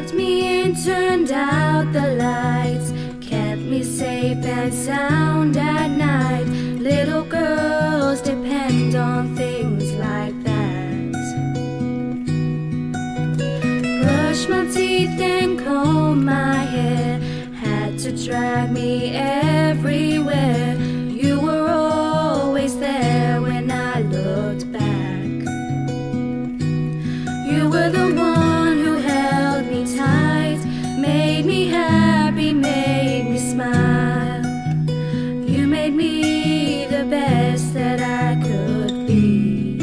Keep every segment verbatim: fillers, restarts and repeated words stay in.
Tucked me in, turned out the lights, kept me safe and sound at night. Little girls depend on things like that. Brush my teeth and comb my hair, had to drag me everywhere. You were always there when I looked back. You were the one who held me tight, made me happy, made me smile. You made me the best that I could be.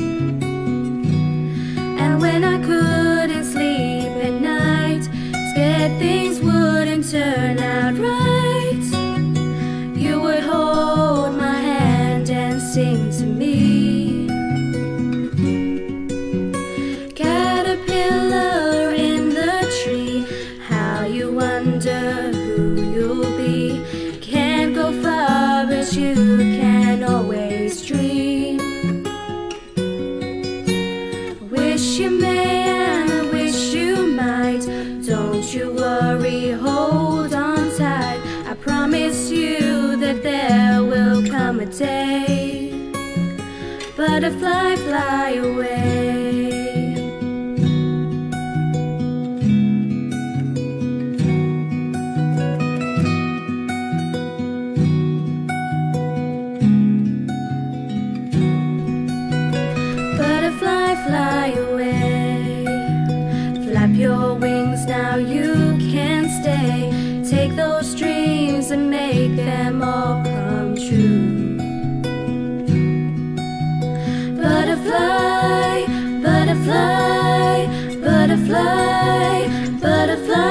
And when I couldn't sleep at night, scared things wouldn't turn out right, you would hold my hand and sing to me. Caterpillar in the tree, how you wonder who you'll be. Can't go far, but you can always dream. Wish you may and I wish you might. Don't you worry, hold on tight. I promise you that there will come a day. Butterfly, fly away. Butterfly, fly away. Flap your wings, now you can stay. Take those dreams and make them all come true. Butterfly, butterfly, butterfly, butterfly.